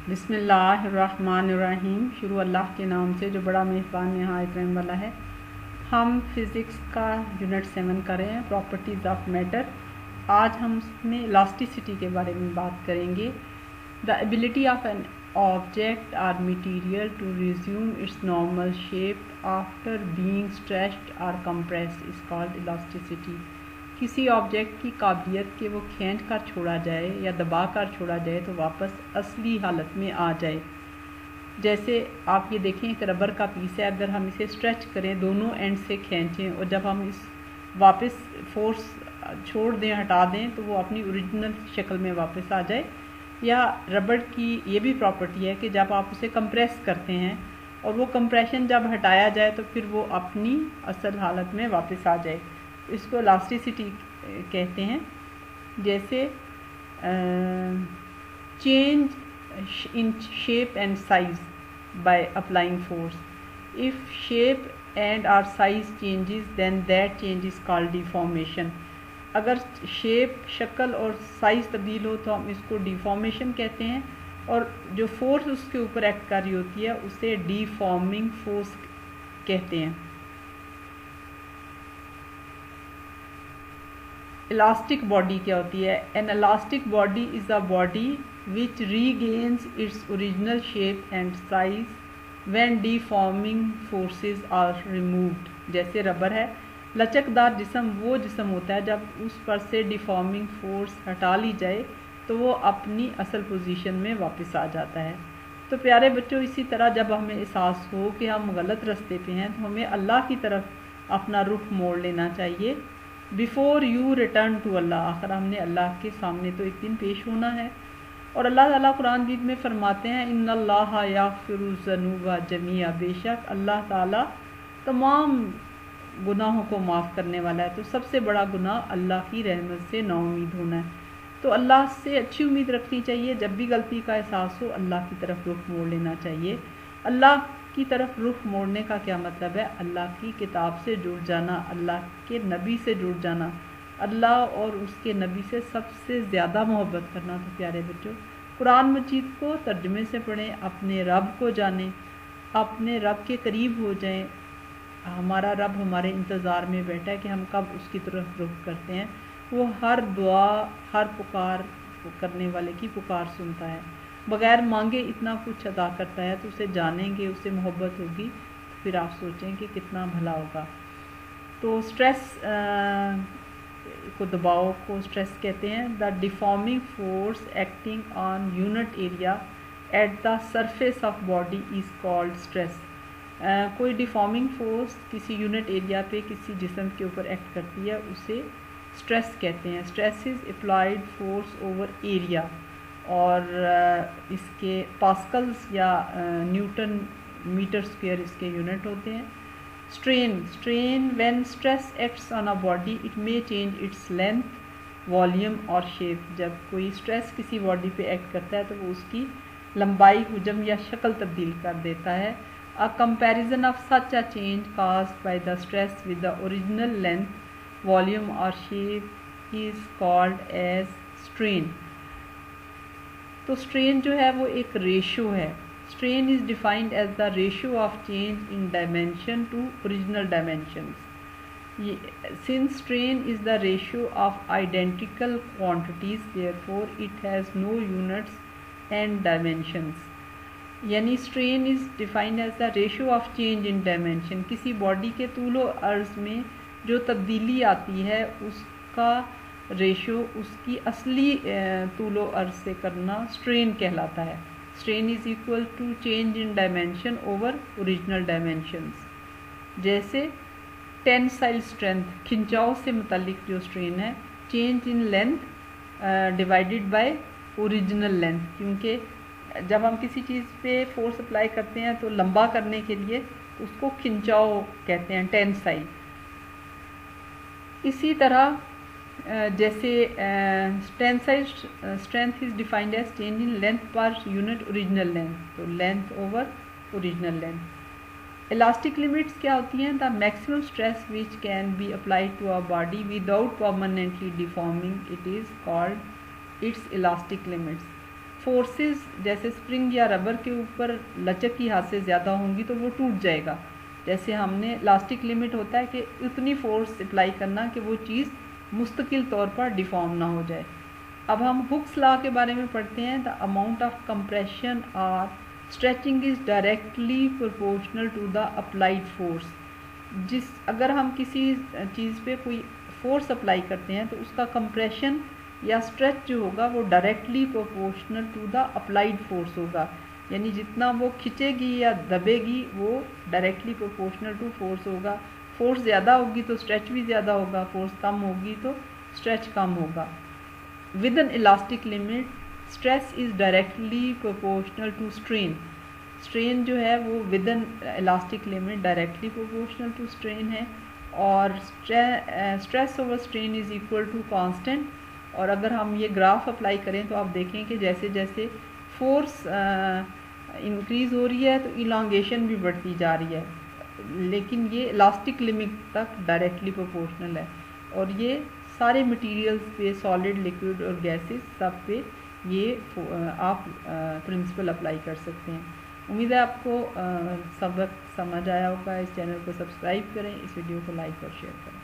बिस्मिल्लाहिर्रहमानिर्रहीम। शुरू अल्लाह के नाम से जो बड़ा मेहरबान नहायत रहम वाला है। हम फिज़िक्स का यूनिट 7 कर रहे हैं, प्रॉपर्टीज़ ऑफ मैटर। आज हम उसमें इलास्टिसिटी के बारे में बात करेंगे। The ability of an object और material to resume its normal shape after being stretched और कंप्रेस्ड इज़ कॉल्ड इलास्टिसिटी। किसी ऑब्जेक्ट की काबिलियत कि वो खींच कर छोड़ा जाए या दबा कर छोड़ा जाए तो वापस असली हालत में आ जाए। जैसे आप ये देखें, एक रबर का पीस है, अगर हम इसे स्ट्रेच करें, दोनों एंड से खींचें और जब हम इस वापस फोर्स छोड़ दें, हटा दें, तो वो अपनी ओरिजिनल शक्ल में वापस आ जाए। या रबर की ये भी प्रॉपर्टी है कि जब आप उसे कंप्रेस करते हैं और वो कंप्रेशन जब हटाया जाए तो फिर वो अपनी असल हालत में वापस आ जाए। इसको इलास्टिसिटी कहते हैं। जैसे change in shape and size by applying force. If shape and or size changes then that change is called deformation. अगर शेप, शक्ल और साइज़ तब्दील हो तो हम इसको डिफॉर्मेशन कहते हैं, और जो फोर्स उसके ऊपर एक्ट कर रही होती है उसे डिफॉर्मिंग फोर्स कहते हैं। इलास्टिक बॉडी क्या होती है? An elastic body is a body which regains its original shape and size when deforming forces are removed. जैसे रबर है, लचकदार जिस्म वो जिस्म होता है जब उस पर से डिफॉर्मिंग फोर्स हटा ली जाए तो वो अपनी असल पोजीशन में वापस आ जाता है। तो प्यारे बच्चों, इसी तरह जब हमें एहसास हो कि हम गलत रास्ते पे हैं तो हमें अल्लाह की तरफ अपना रुख मोड़ लेना चाहिए। Before you return to Allah, आखिर हमने अल्लाह के सामने तो एक दिन पेश होना है। और अल्लाह ताला कुरान मजीद में फरमाते हैं, इन्नल्लाह याग़फ़िरु ज़ुनूबा जमीआ, बेशक अल्लाह ताला तमाम गुनाहों को माफ़ करने वाला है। तो सबसे बड़ा गुनाह अल्लाह की रहमत से नाउमीद होना है। तो अल्लाह से अच्छी उम्मीद रखनी चाहिए। जब भी गलती का एहसास हो अल्लाह की तरफ रुख मोड़ लेना चाहिए। अल्लाह की तरफ रुख मोड़ने का क्या मतलब है? अल्लाह की किताब से जुड़ जाना, अल्लाह के नबी से जुड़ जाना, अल्लाह और उसके नबी से सबसे ज़्यादा मोहब्बत करना। तो प्यारे बच्चों, कुरान मजीद को तर्जुमे से पढ़ें, अपने रब को जानें, अपने रब के करीब हो जाएं। हमारा रब हमारे इंतज़ार में बैठा है कि हम कब उसकी तरफ रुख करते हैं। वो हर दुआ, हर पुकार करने वाले की पुकार सुनता है, बग़ैर मांगे इतना कुछ अदा करता है। तो उसे जानेंगे, उससे मोहब्बत होगी तो फिर आप सोचें कि कितना भला होगा। तो स्ट्रेस को, दबाव को स्ट्रेस कहते हैं। The deforming force acting on unit area at the surface of body is called stress. कोई डिफॉर्मिंग फोर्स किसी यूनिट एरिया पे किसी जिस्म के ऊपर एक्ट करती है, उसे स्ट्रेस कहते हैं। Stress is applied force over area, और इसके पास्कल्स या न्यूटन मीटर स्क्वायर इसके यूनिट होते हैं। Strain when stress acts on a body it may change its length, volume और शेप। जब कोई स्ट्रेस किसी बॉडी पे एक्ट करता है तो वो उसकी लंबाई, हुजम या शक्ल तब्दील कर देता है। A comparison of such a change caused by the stress with the original length, volume और shape is called as strain. तो स्ट्रेन जो है वो एक रेशो है। Strain is defined as the ratio of change in dimension to original dimensions. Since strain is the ratio of identical quantities, therefore it has no units and dimensions. यानी strain is defined as the ratio of change in dimension. किसी body के तूलो अर्ज़ में जो तब्दीली आती है उसका रेशो उसकी असली तूलो अर्ज़ से करना स्ट्रेन कहलाता है। Strain is equal to change in dimension over original dimensions. जैसे टेंसाइल स्ट्रेंथ, खिंचाव से मुतल्लिक जो स्ट्रेन है, change in length divided by original length. क्योंकि जब हम किसी चीज़ पे फोर्स अप्लाई करते हैं तो लंबा करने के लिए उसको खिंचाव कहते हैं, टेंसाइल। इसी तरह जैसे tensile strength is defined as change in length per unit original length, तो length over original length. Elastic limits क्या होती हैं? The maximum stress which can be applied to a body without permanently deforming it is called its elastic limits. Forces जैसे spring या rubber के ऊपर लचक की हाथ से ज़्यादा होंगी तो वो टूट जाएगा। जैसे हमने इलास्टिक लिमिट होता है कि उतनी फोर्स अप्लाई करना कि वो चीज़ मुस्तकिल तौर पर डिफॉर्म ना हो जाए। अब हम हुक्स लॉ के बारे में पढ़ते हैं। द अमाउंट ऑफ कंप्रेशन और stretching is directly proportional to the applied force. अगर हम किसी चीज़ पे कोई फोर्स अप्लाई करते हैं तो उसका कंप्रेशन या स्ट्रेच जो होगा वो directly proportional to the applied force होगा, यानी जितना वो खिंचेगी या दबेगी वो डायरेक्टली प्रोपोर्शनल टू फोर्स होगा। फोर्स ज़्यादा होगी तो स्ट्रेच भी ज़्यादा होगा, फोर्स कम होगी तो स्ट्रेच कम होगा। With an elastic limit stress is directly proportional to strain. Strain जो है वो with an elastic limit directly proportional to strain है, और stress over strain is equal to constant. और अगर हम ये ग्राफ अप्लाई करें तो आप देखें कि जैसे जैसे फोर्स इंक्रीज़ हो रही है तो इलांगेशन भी बढ़ती जा रही है, लेकिन ये इलास्टिक लिमिट तक डायरेक्टली प्रोपोर्शनल है। और ये सारे मटेरियल्स पे, सॉलिड, लिक्विड और गैसेस सब पे ये आप प्रिंसिपल अप्लाई कर सकते हैं। उम्मीद है आपको सबक समझ आया होगा। इस चैनल को सब्सक्राइब करें, इस वीडियो को लाइक और शेयर करें।